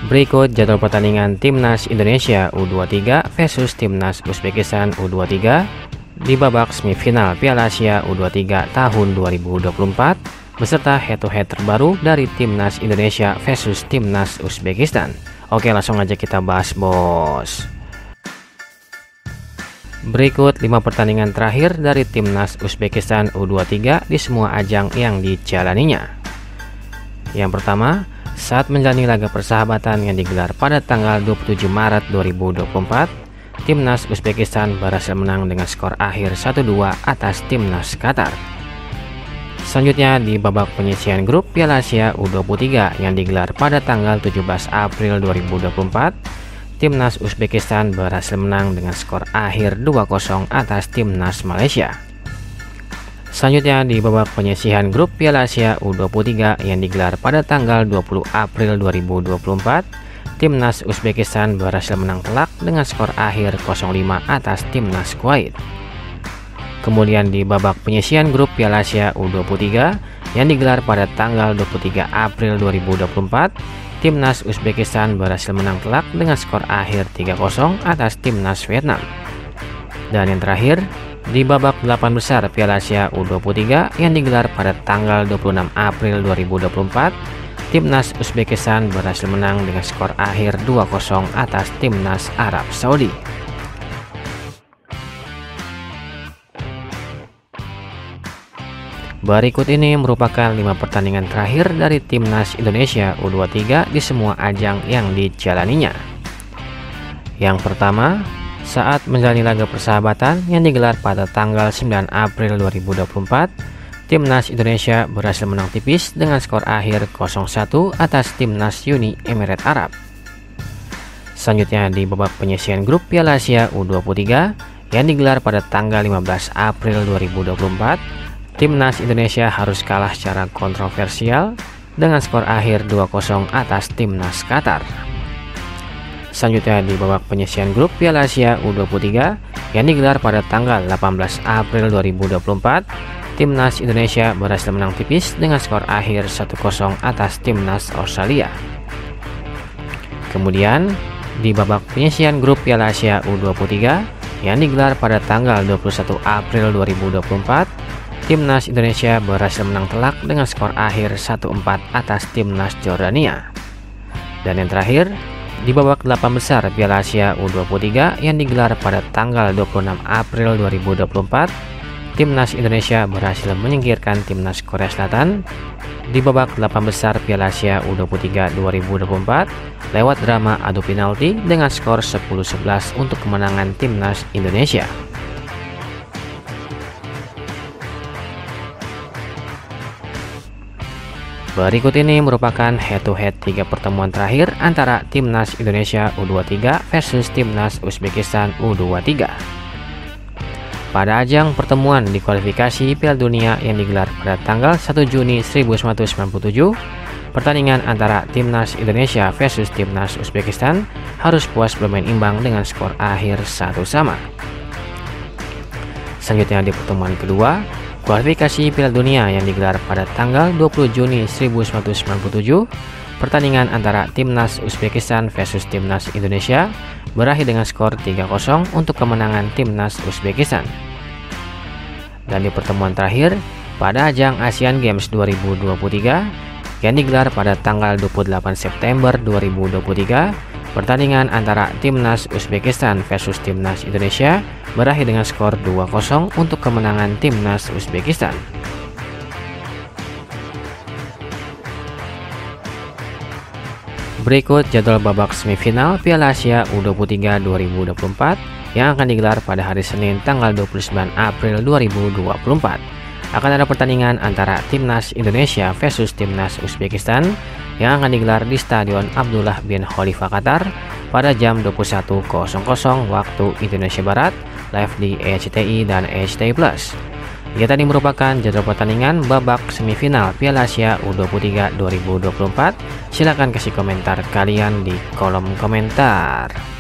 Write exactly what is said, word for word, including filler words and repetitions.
Berikut jadwal pertandingan Timnas Indonesia U dua puluh tiga versus Timnas Uzbekistan U dua puluh tiga di babak semifinal Piala Asia U dua puluh tiga tahun dua ribu dua puluh empat beserta head-to-head terbaru dari Timnas Indonesia versus Timnas Uzbekistan. Oke, langsung aja kita bahas, bos. Berikut lima pertandingan terakhir dari Timnas Uzbekistan U dua puluh tiga di semua ajang yang dijalaninya. Yang pertama, saat menjalani laga persahabatan yang digelar pada tanggal dua puluh tujuh Maret dua ribu dua puluh empat, Timnas Uzbekistan berhasil menang dengan skor akhir satu dua atas Timnas Qatar. Selanjutnya di babak penyisihan grup Piala Asia U dua puluh tiga yang digelar pada tanggal tujuh belas April dua ribu dua puluh empat, Timnas Uzbekistan berhasil menang dengan skor akhir dua kosong atas Timnas Malaysia. Selanjutnya di babak penyisihan grup Piala Asia U dua puluh tiga yang digelar pada tanggal dua puluh April dua ribu dua puluh empat, Timnas Uzbekistan berhasil menang telak dengan skor akhir nol lima atas Timnas Kuwait. Kemudian di babak penyisihan grup Piala Asia U dua puluh tiga yang digelar pada tanggal dua puluh tiga April dua ribu dua puluh empat, Timnas Uzbekistan berhasil menang telak dengan skor akhir tiga kosong atas Timnas Vietnam. Dan yang terakhir, di babak delapan besar Piala Asia U dua puluh tiga yang digelar pada tanggal dua puluh enam April dua ribu dua puluh empat, Timnas Uzbekistan berhasil menang dengan skor akhir dua kosong atas Timnas Arab Saudi. Berikut ini merupakan lima pertandingan terakhir dari Timnas Indonesia U dua puluh tiga di semua ajang yang dijalaninya. Yang pertama, saat menjalani laga persahabatan yang digelar pada tanggal sembilan April dua ribu dua puluh empat, Timnas Indonesia berhasil menang tipis dengan skor akhir nol satu atas Timnas Uni Emirat Arab. Selanjutnya di babak penyisihan grup Piala Asia U dua puluh tiga yang digelar pada tanggal lima belas April dua ribu dua puluh empat, Timnas Indonesia harus kalah secara kontroversial dengan skor akhir dua kosong atas Timnas Qatar. Selanjutnya di babak penyisihan grup Piala Asia U dua puluh tiga yang digelar pada tanggal delapan belas April dua ribu dua puluh empat, Timnas Indonesia berhasil menang tipis dengan skor akhir satu kosong atas Timnas Australia. Kemudian di babak penyisihan grup Piala Asia U dua puluh tiga yang digelar pada tanggal dua puluh satu April dua ribu dua puluh empat, Timnas Indonesia berhasil menang telak dengan skor akhir satu empat atas Timnas Jordania. Dan yang terakhir, di babak delapan besar Piala Asia U dua puluh tiga yang digelar pada tanggal dua puluh enam April dua ribu dua puluh empat, Timnas Indonesia berhasil menyingkirkan Timnas Korea Selatan di babak delapan besar Piala Asia U dua puluh tiga dua ribu dua puluh empat lewat drama adu penalti dengan skor sepuluh sebelas untuk kemenangan Timnas Indonesia. Berikut ini merupakan head-to-head tiga pertemuan terakhir antara Timnas Indonesia U dua puluh tiga versus Timnas Uzbekistan U dua puluh tiga. Pada ajang pertemuan di kualifikasi Piala Dunia yang digelar pada tanggal satu Juni seribu sembilan ratus sembilan puluh tujuh, pertandingan antara Timnas Indonesia versus Timnas Uzbekistan harus puas bermain imbang dengan skor akhir satu sama. Selanjutnya di pertemuan kedua, kualifikasi Piala Dunia yang digelar pada tanggal dua puluh Juni seribu sembilan ratus sembilan puluh tujuh, pertandingan antara Timnas Uzbekistan versus Timnas Indonesia berakhir dengan skor tiga kosong untuk kemenangan Timnas Uzbekistan. Dan di pertemuan terakhir, pada ajang Asian Games dua ribu dua puluh tiga yang digelar pada tanggal dua puluh delapan September dua ribu dua puluh tiga, pertandingan antara Timnas Uzbekistan versus Timnas Indonesia berakhir dengan skor dua kosong untuk kemenangan Timnas Uzbekistan. Berikut jadwal babak semifinal Piala Asia U dua puluh tiga dua ribu dua puluh empat yang akan digelar pada hari Senin tanggal dua puluh sembilan April dua ribu dua puluh empat. Akan ada pertandingan antara Timnas Indonesia versus Timnas Uzbekistan yang akan digelar di Stadion Abdullah bin Khalifa Qatar pada jam dua puluh satu waktu Indonesia Barat, live di E C T I dan E C T I Plus. Ia tadi merupakan jadwal pertandingan babak semifinal Piala Asia U dua puluh tiga dua ribu dua puluh empat. Silahkan kasih komentar kalian di kolom komentar.